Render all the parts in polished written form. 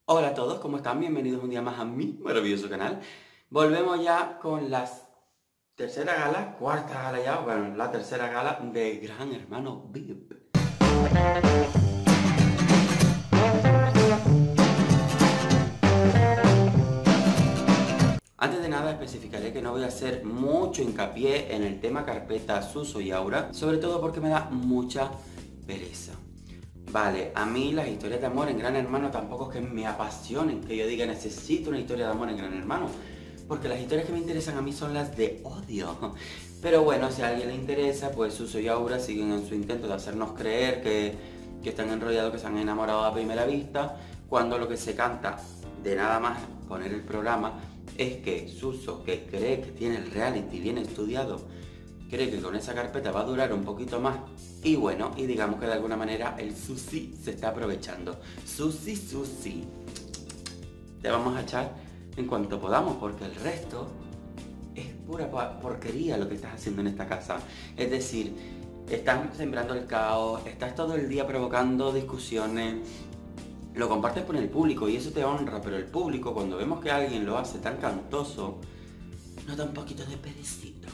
Hola a todos, ¿cómo están? Bienvenidos un día más a mi maravilloso canal. Volvemos ya con la tercera gala, cuarta gala ya, bueno, la tercera gala de Gran Hermano VIP. Antes de nada especificaré que no voy a hacer mucho hincapié en el tema carpeta Suso y Aura, sobre todo porque me da mucha pereza. Vale, a mí las historias de amor en Gran Hermano tampoco es que me apasionen, que yo diga necesito una historia de amor en Gran Hermano, porque las historias que me interesan a mí son las de odio. Pero bueno, si a alguien le interesa, pues Suso y Aura siguen en su intento de hacernos creer que están enrollados, que se han enamorado a primera vista, cuando lo que se canta de nada más poner el programa es que Suso, que cree que tiene el reality bien estudiado, cree que con esa carpeta va a durar un poquito más. Y bueno, y digamos que de alguna manera el Susi se está aprovechando. Susi, te vamos a echar en cuanto podamos, porque el resto es pura porquería lo que estás haciendo en esta casa. Es decir, estás sembrando el caos, estás todo el día provocando discusiones, lo compartes con el público y eso te honra, pero el público, cuando vemos que alguien lo hace tan cantoso, nos da un poquito de perecito.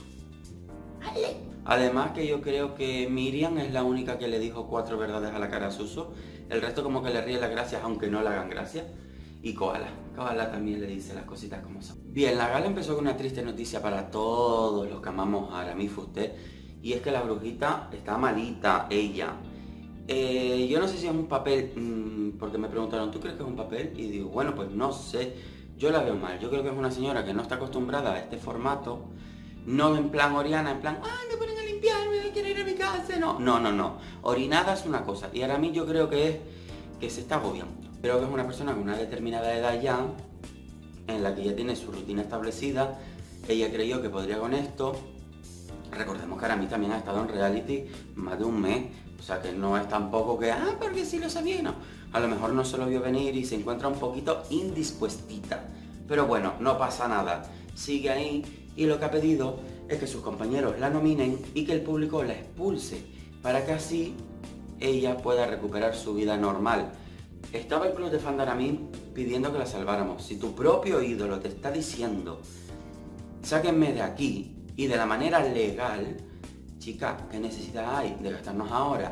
Además que yo creo que Miriam es la única que le dijo 4 verdades a la cara a Suso. El resto como que le ríe las gracias aunque no le hagan gracia. Y Koala también le dice las cositas como son. Bien, la gala empezó con una triste noticia para todos los que amamos a Aramis Fuster. Y es que la brujita está malita, ella. Yo no sé si es un papel, porque me preguntaron, ¿tú crees que es un papel? Y digo, bueno, pues no sé, yo la veo mal. Yo creo que es una señora que no está acostumbrada a este formato. No en plan Oriana, en plan, ¡ay, me ponen a limpiar, me quiero ir a mi casa! No. Orinada es una cosa. Y ahora mí yo creo que es que se está agobiando. Creo que es una persona con una determinada edad ya, en la que ya tiene su rutina establecida. Ella creyó que podría con esto. Recordemos que Aramis también ha estado en reality más de un mes. O sea que no es tampoco que, porque sí lo sabía, no. A lo mejor no se lo vio venir y se encuentra un poquito indispuestita. Pero bueno, no pasa nada. Sigue ahí. Y lo que ha pedido es que sus compañeros la nominen y que el público la expulse, para que así ella pueda recuperar su vida normal. Estaba el club de fan de Aramis pidiendo que la salváramos. Si tu propio ídolo te está diciendo, sáquenme de aquí, y de la manera legal, chica, ¿qué necesidad hay de gastarnos ahora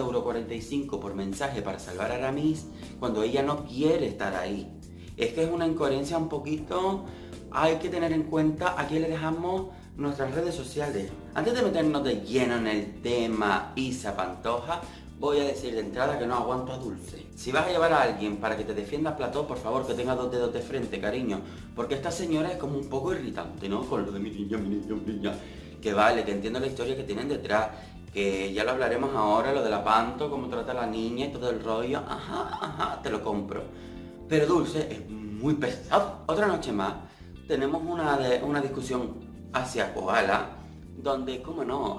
1,45 € por mensaje para salvar a Aramis cuando ella no quiere estar ahí? Es que es una incoherencia un poquito. Hay que tener en cuenta a quién le dejamos nuestras redes sociales. Antes de meternos de lleno en el tema Isa Pantoja, voy a decir de entrada que no aguanto a Dulce. Si vas a llevar a alguien para que te defienda Plató, por favor que tenga 2 dedos de frente, cariño. Porque esta señora es como un poco irritante, ¿no? Con lo de mi niña. Que vale, que entiendo la historia que tienen detrás. Que ya lo hablaremos ahora, lo de la Panto, cómo trata a la niña y todo el rollo. Ajá, te lo compro. Pero Dulce es muy pesado. Otra noche más tenemos una discusión hacia Koala, donde, cómo no,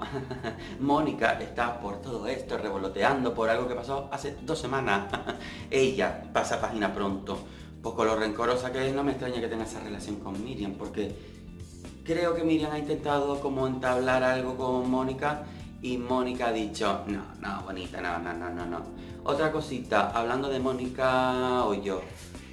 Mónica está por todo esto revoloteando por algo que pasó hace 2 semanas. Ella pasa página pronto. Pues con lo rencorosa que es, no me extraña que tenga esa relación con Miriam, porque creo que Miriam ha intentado como entablar algo con Mónica y Mónica ha dicho, no, bonita, no. Otra cosita, hablando de Mónica o yo,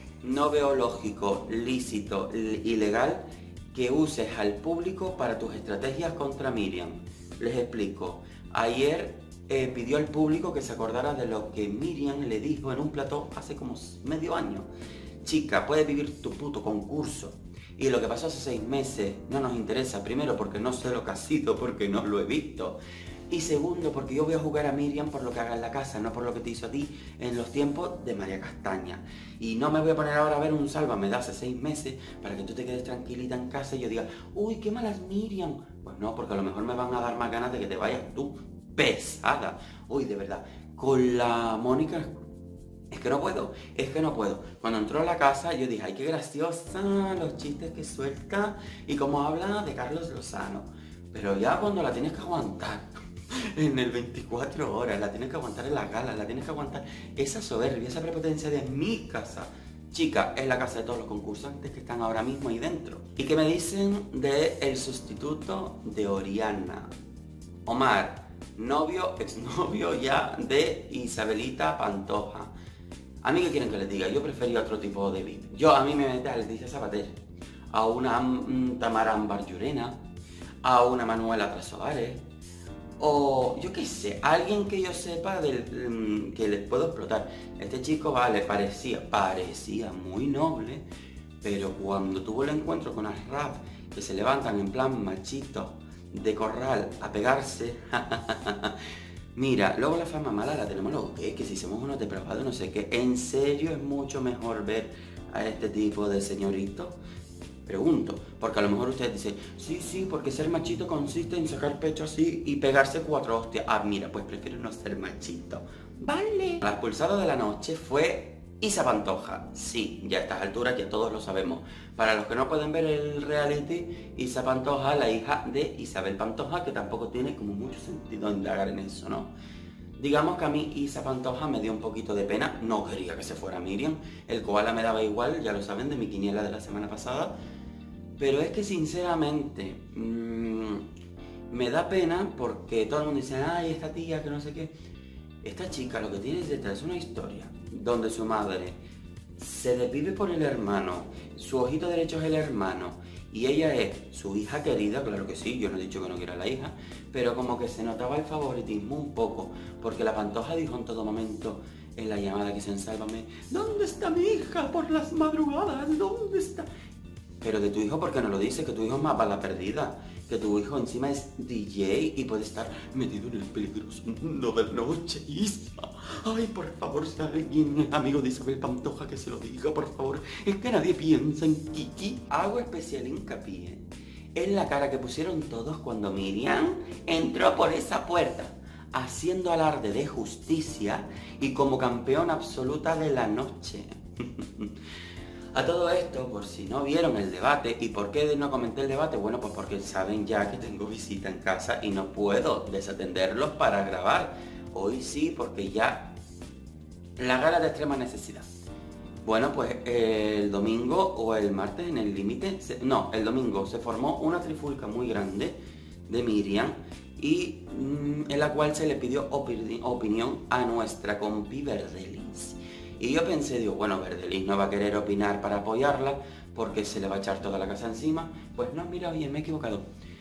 no veo lógico, lícito, ilegal que uses al público para tus estrategias contra Miriam. Les explico. Ayer pidió al público que se acordara de lo que Miriam le dijo en un plató hace como medio año. Chica, puedes vivir tu puto concurso. Y lo que pasó hace 6 meses no nos interesa. Primero, porque no sé lo que ha sido, porque no lo he visto. Y segundo, porque yo voy a jugar a Miriam por lo que haga en la casa, no por lo que te hizo a ti en los tiempos de María Castaña. Y no me voy a poner ahora a ver un Sálvame de hace 6 meses para que tú te quedes tranquilita en casa y yo diga, uy, qué mala es Miriam. Pues no, porque a lo mejor me van a dar más ganas de que te vayas tú, pesada. Uy, de verdad, con la Mónica es que no puedo. Cuando entró a la casa yo dije, ay, qué graciosa los chistes que suelta y cómo habla de Carlos Lozano. Pero ya cuando la tienes que aguantar en el 24 horas, la tienes que aguantar en las galas, la tienes que aguantar esa soberbia, esa prepotencia de mi casa. Chica, es la casa de todos los concursantes que están ahora mismo ahí dentro. ¿Y qué me dicen de el sustituto de Oriana? Omar, novio, exnovio ya de Isabelita Pantoja. ¿A mí qué quieren que les diga? Yo prefería otro tipo de VIP. A mí me metes a Leticia Sabater, a una Tamara Ambar Llurena, a una Manuela Trasoares, o yo qué sé, alguien que yo sepa que les puedo explotar. Este chico, vale, parecía muy noble, pero cuando tuvo el encuentro con Ashraf, que se levantan en plan machito de corral a pegarse, mira, luego la fama mala la tenemos luego, que si somos unos depravados, no sé qué. ¿En serio es mucho mejor ver a este tipo de señoritos? Pregunto, porque a lo mejor ustedes dicen, sí, porque ser machito consiste en sacar pecho así y pegarse 4 hostias. Ah, mira, pues prefiero no ser machito. Vale. La expulsada de la noche fue Isa Pantoja. Sí, ya a estas alturas ya todos lo sabemos. Para los que no pueden ver el reality, Isa Pantoja, la hija de Isabel Pantoja, que tampoco tiene como mucho sentido indagar en eso, ¿no? Digamos que a mí Isa Pantoja me dio un poquito de pena, no quería que se fuera Miriam, el koala me daba igual, ya lo saben, de mi quiniela de la semana pasada, pero es que sinceramente me da pena porque todo el mundo dice, ay, esta tía, que no sé qué. Esta chica lo que tiene detrás es una historia donde su madre se desvive por el hermano, su ojito derecho es el hermano, y ella es su hija querida, claro que sí, yo no he dicho que no quiera la hija, pero como que se notaba el favoritismo un poco, porque la Pantoja dijo en todo momento, en la llamada que hizo en Sálvame, ¿dónde está mi hija por las madrugadas? ¿Dónde está? Pero de tu hijo, ¿por qué no lo dices? Que tu hijo es más bala perdida, que tu hijo encima es DJ y puede estar metido en el peligroso mundo de la noche, Isa. Ay, por favor, si alguien es amigo de Isabel Pantoja, que se lo diga, por favor. Es que nadie piensa en Kiki. Hago especial hincapié en la cara que pusieron todos cuando Miriam entró por esa puerta, haciendo alarde de justicia y como campeona absoluta de la noche. A todo esto, por si no vieron el debate, ¿y por qué no comenté el debate? Bueno, pues porque saben ya que tengo visita en casa y no puedo desatenderlos para grabar. Hoy sí, porque ya la gala de extrema necesidad. Bueno, pues el domingo o el martes en el límite, el domingo se formó una trifulca muy grande de Miriam y en la cual se le pidió opinión a nuestra compi Verdelis. Y yo pensé, digo, bueno, Verdelis no va a querer opinar para apoyarla porque se le va a echar toda la casa encima. Pues no, mira, oye, me he equivocado.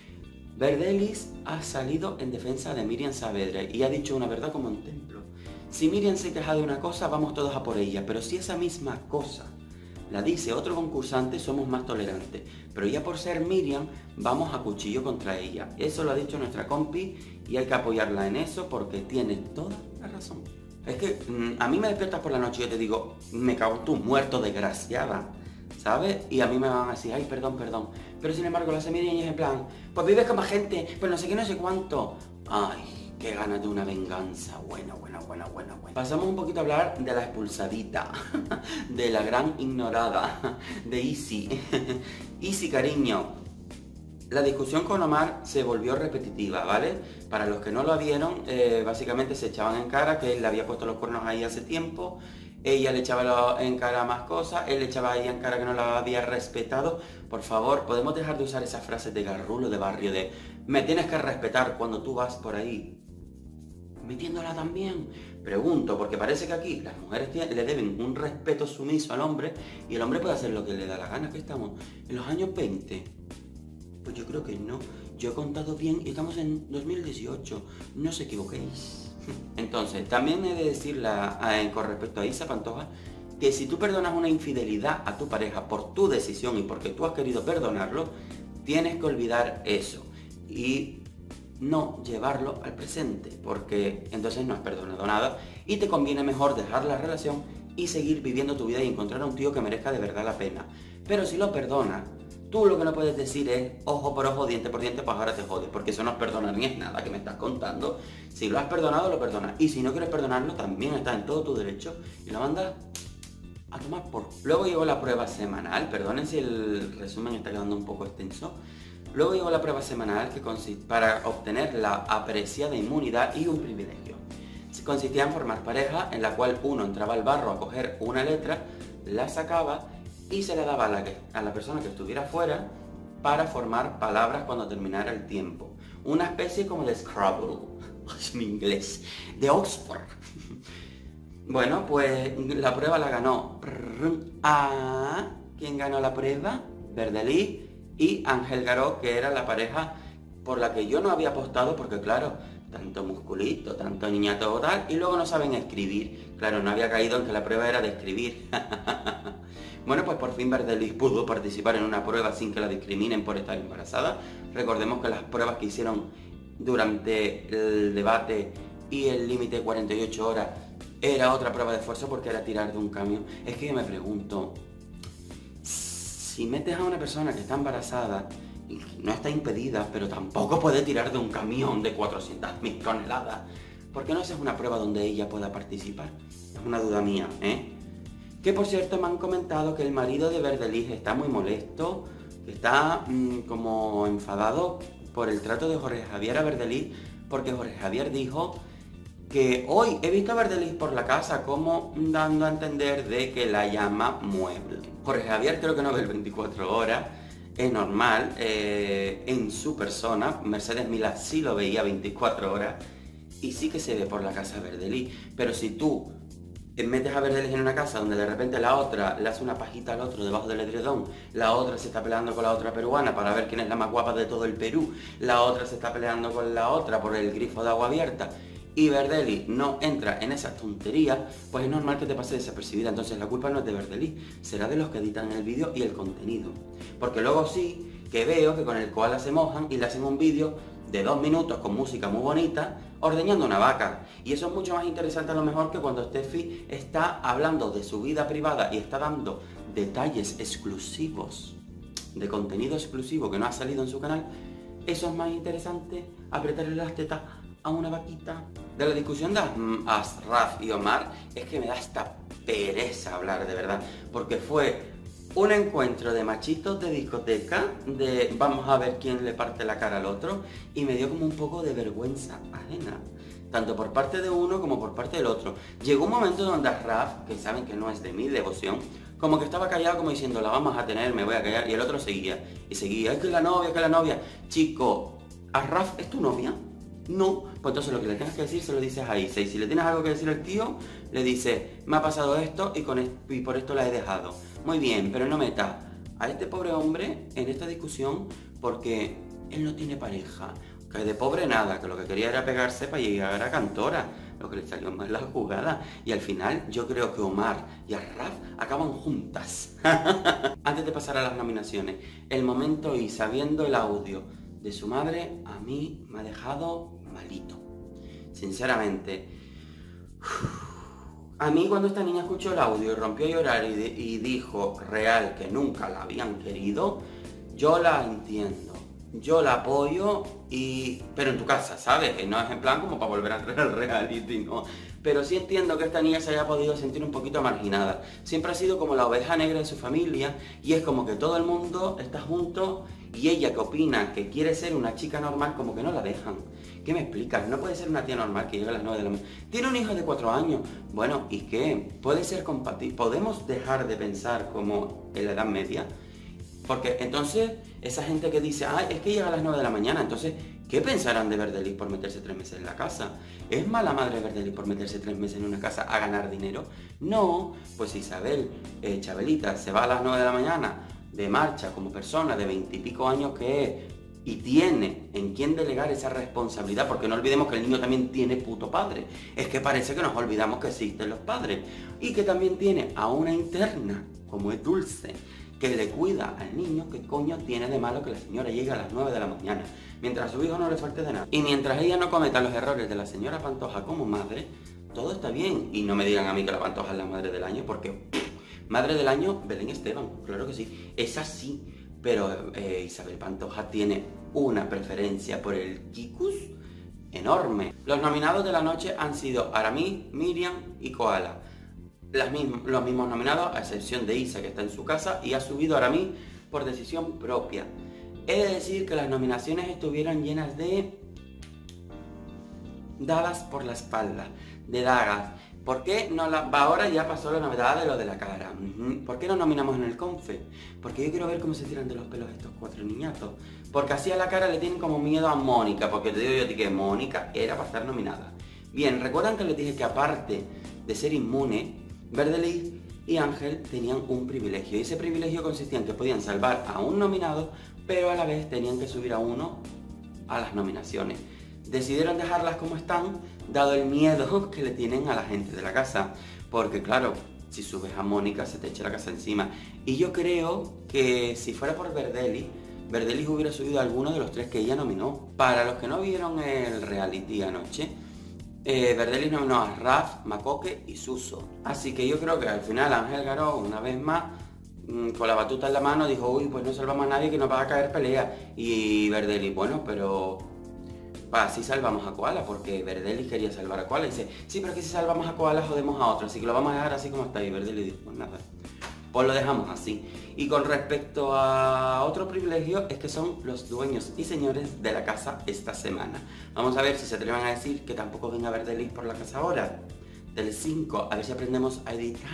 Verdelis ha salido en defensa de Miriam Saavedra y ha dicho una verdad como un templo. Si Miriam se queja de una cosa, vamos todos a por ella, pero si esa misma cosa la dice otro concursante, somos más tolerantes. Pero ya por ser Miriam, vamos a cuchillo contra ella. Eso lo ha dicho nuestra compi y hay que apoyarla en eso porque tiene toda la razón. Es que a mí me despiertas por la noche y yo te digo, me cago en tu muerto, desgraciada, ¿sabes? Y a mí me van a decir, ay, perdón. Pero sin embargo, la Miriam es en plan, pues vives con más gente, pues no sé qué, no sé cuánto. Ay, qué ganas de una venganza. Buena. Pasamos un poquito a hablar de la expulsadita, de la gran ignorada, de Isi. Isi, cariño. La discusión con Omar se volvió repetitiva, ¿vale? Para los que no lo vieron, básicamente se echaban en cara que él le había puesto los cuernos ahí hace tiempo, ella le echaba en cara más cosas, él le echaba ahí en cara que no la había respetado. Por favor, ¿podemos dejar de usar esas frases de garrulo de barrio de me tienes que respetar cuando tú vas por ahí metiéndola también? Pregunto, porque parece que aquí las mujeres le deben un respeto sumiso al hombre y el hombre puede hacer lo que le da la gana. ¿Que estamos en los años 20? Pues yo creo que no. Yo he contado bien y estamos en 2018. No os equivoquéis. Entonces, también he de decir con respecto a Isa Pantoja, que si tú perdonas una infidelidad a tu pareja por tu decisión y porque tú has querido perdonarlo, tienes que olvidar eso y no llevarlo al presente, porque entonces no has perdonado nada y te conviene mejor dejar la relación y seguir viviendo tu vida y encontrar a un tío que merezca de verdad la pena. Pero si lo perdonas, tú lo que no puedes decir es ojo por ojo, diente por diente, pues ahora te jodes, porque eso no es perdonar ni es nada que me estás contando. Si lo has perdonado, lo perdonas. Y si no quieres perdonarlo, también está en todo tu derecho y lo mandas a tomar por... Luego llegó la prueba semanal, perdonen si el resumen está quedando un poco extenso. Luego llegó la prueba semanal que consiste para obtener la apreciada inmunidad y un privilegio. Consistía en formar pareja en la cual uno entraba al barro a coger una letra, la sacaba y se la daba a la persona que estuviera fuera para formar palabras cuando terminara el tiempo. Una especie como de Scrabble, es mi inglés, de Oxford. Bueno, pues la prueba la ganó ¿quién ganó la prueba? Verdelis y Ángel Garó, que era la pareja por la que yo no había apostado, porque claro, tanto musculito, tanto niñato tal, y luego no saben escribir. Claro, no había caído en que la prueba era de escribir. Bueno, pues por fin Verdelis pudo participar en una prueba sin que la discriminen por estar embarazada. Recordemos que las pruebas que hicieron durante el debate y el límite de 48 horas era otra prueba de esfuerzo porque era tirar de un camión. Es que yo me pregunto, si metes a una persona que está embarazada y no está impedida, pero tampoco puede tirar de un camión de 400.000 toneladas, ¿por qué no haces una prueba donde ella pueda participar? Es una duda mía, ¿eh? Que por cierto me han comentado que el marido de Verdelis está muy molesto, que está como enfadado por el trato de Jorge Javier a Verdelis, porque Jorge Javier dijo que hoy he visto a Verdelis por la casa como dando a entender de que la llama mueble. Jorge Javier creo que no ve el 24 horas, es normal, en su persona. Mercedes Milá sí lo veía 24 horas y sí que se ve por la casa Verdelis, pero si tú metes a Verdelis en una casa donde de repente la otra le hace una pajita al otro debajo del edredón, la otra se está peleando con la otra peruana para ver quién es la más guapa de todo el Perú, la otra se está peleando con la otra por el grifo de agua abierta, y Verdelis no entra en esas tonterías, pues es normal que te pase desapercibida. Entonces la culpa no es de Verdelis, será de los que editan el vídeo y el contenido. Porque luego sí que veo que con el koala se mojan y le hacen un vídeo de 2 minutos con música muy bonita ordeñando una vaca. Y eso es mucho más interesante a lo mejor que cuando Steffi está hablando de su vida privada y está dando detalles exclusivos, de contenido exclusivo que no ha salido en su canal. Eso es más interesante, apretarle las tetas a una vaquita. De la discusión de Ashraf y Omar es que me da hasta pereza hablar de verdad, porque fue un encuentro de machitos de discoteca, de vamos a ver quién le parte la cara al otro, y me dio como un poco de vergüenza ajena, tanto por parte de uno como por parte del otro. Llegó un momento donde Ashraf, que saben que no es de mi devoción, como que estaba callado como diciendo, la vamos a tener, me voy a callar, y el otro seguía, y seguía, es que la novia, que la novia. Chico, ¿Ashraf es tu novia? No, pues entonces lo que le tengas que decir se lo dices a Isa, y si le tienes algo que decir al tío, le dices, me ha pasado esto y por esto la he dejado. Muy bien, pero no metas a este pobre hombre en esta discusión porque él no tiene pareja. Que de pobre nada, que lo que quería era pegarse para llegar a Cantora, lo que le salió mal la jugada. Y al final yo creo que Omar y Ashraf acaban juntas. Antes de pasar a las nominaciones, el momento y sabiendo el audio de su madre, a mí me ha dejado malito. Sinceramente. A mí cuando esta niña escuchó el audio y rompió a llorar y dijo real que nunca la habían querido, yo la entiendo, yo la apoyo, pero en tu casa, ¿sabes? No es en plan como para volver a entrar al reality, no. Pero sí entiendo que esta niña se haya podido sentir un poquito marginada. Siempre ha sido como la oveja negra de su familia y es como que todo el mundo está junto y ella que opina que quiere ser una chica normal como que no la dejan. ¿Qué me explicas? No puede ser una tía normal que llega a las 9 de la mañana. Tiene un hijo de 4 años. Bueno, ¿y qué? ¿Puede ser compatible? ¿Podemos dejar de pensar como en la Edad Media? Porque entonces, esa gente que dice, ay, es que llega a las 9 de la mañana, entonces, ¿qué pensarán de Verdelis por meterse 3 meses en la casa? ¿Es mala madre Verdelis por meterse 3 meses en una casa a ganar dinero? No, pues Isabel, Chabelita, se va a las 9 de la mañana de marcha como persona de 20 y pico años que es, y tiene en quién delegar esa responsabilidad, porque no olvidemos que el niño también tiene puto padre. Es que parece que nos olvidamos que existen los padres. Y que también tiene a una interna, como es Dulce, que le cuida al niño. ¿Qué coño tiene de malo que la señora llegue a las 9 de la mañana? Mientras a su hijo no le falte de nada. Y mientras ella no cometa los errores de la señora Pantoja como madre, todo está bien. Y no me digan a mí que la Pantoja es la madre del año, porque madre del año, Belén Esteban, claro que sí. Es así. Pero Isabel Pantoja tiene una preferencia por el kikus enorme. Los nominados de la noche han sido Aramí, Miriam y Koala. Los mismos nominados, a excepción de Isa, que está en su casa, y ha subido Aramí por decisión propia. He de decir que las nominaciones estuvieron llenas de dagas por la espalda, de dagas. ¿Por qué no ahora ya pasó la novedad de lo de la cara? ¿Por qué no nominamos en el Confe? Porque yo quiero ver cómo se tiran de los pelos estos 4 niñatos. Porque así a la cara le tienen como miedo a Mónica, porque te digo yo a ti que Mónica era para estar nominada. Bien, recuerdan que les dije que aparte de ser inmune, Verdelis y Ángel tenían un privilegio. Y ese privilegio consistía en que podían salvar a un nominado, pero a la vez tenían que subir a uno a las nominaciones. Decidieron dejarlas como están, dado el miedo que le tienen a la gente de la casa. Porque claro, si subes a Mónica se te echa la casa encima. Y yo creo que si fuera por Verdelis hubiera subido a alguno de los 3 que ella nominó. Para los que no vieron el reality anoche, Verdelis nominó a Raf, Macoque y Suso. Así que yo creo que al final Ángel Garó, una vez más, con la batuta en la mano, dijo, uy, pues no salvamos a nadie, que nos va a caer pelea. Y Verdelis, bueno, pero así salvamos a Koala, porque Verdelis quería salvar a Koala. Y dice, sí, pero es que si salvamos a Koala jodemos a otro, así que lo vamos a dejar así como está. Y Verdelis dijo, pues nada, pues lo dejamos así. Y con respecto a otro privilegio, es que son los dueños y señores de la casa esta semana. Vamos a ver si se atreven a decir que tampoco venga Verdelis por la casa ahora. Del 5, a ver si aprendemos a editar.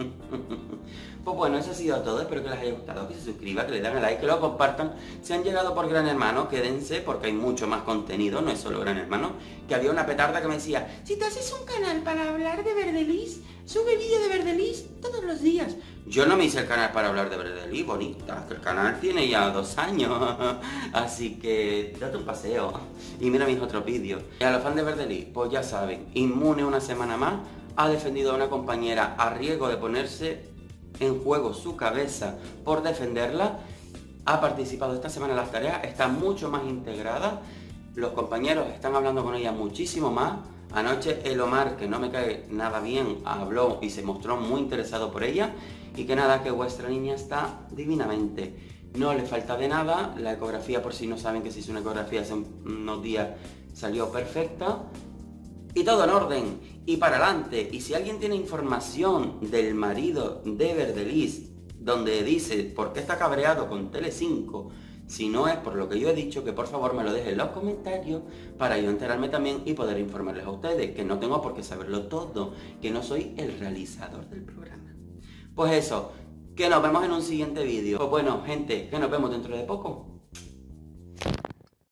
Pues bueno, eso ha sido todo, espero que les haya gustado, que se suscriban, que le den a like, que lo compartan. Si han llegado por Gran Hermano, quédense porque hay mucho más contenido, no es solo Gran Hermano. Que había una petarda que me decía, si te haces un canal para hablar de Verdelis, sube vídeo de Verdelis todos los días. Yo no me hice el canal para hablar de Verdelis, bonita, que el canal tiene ya 2 años, así que date un paseo y mira mis otros vídeos. Y a los fans de Verdelis, pues ya saben, inmune una semana más, ha defendido a una compañera a riesgo de ponerse en juego su cabeza por defenderla, ha participado esta semana en las tareas, está mucho más integrada, los compañeros están hablando con ella muchísimo más. Anoche el Omar, que no me cae nada bien, habló y se mostró muy interesado por ella, y que nada, que vuestra niña está divinamente. No le falta de nada, la ecografía, por si no saben que se hizo una ecografía hace unos días, salió perfecta. Y todo en orden, y para adelante. Y si alguien tiene información del marido de Verdelis, donde dice por qué está cabreado con Telecinco, si no es por lo que yo he dicho, que por favor me lo dejen en los comentarios para yo enterarme también y poder informarles a ustedes, que no tengo por qué saberlo todo, que no soy el realizador del programa. Pues eso, que nos vemos en un siguiente vídeo. Pues bueno, gente, que nos vemos dentro de poco.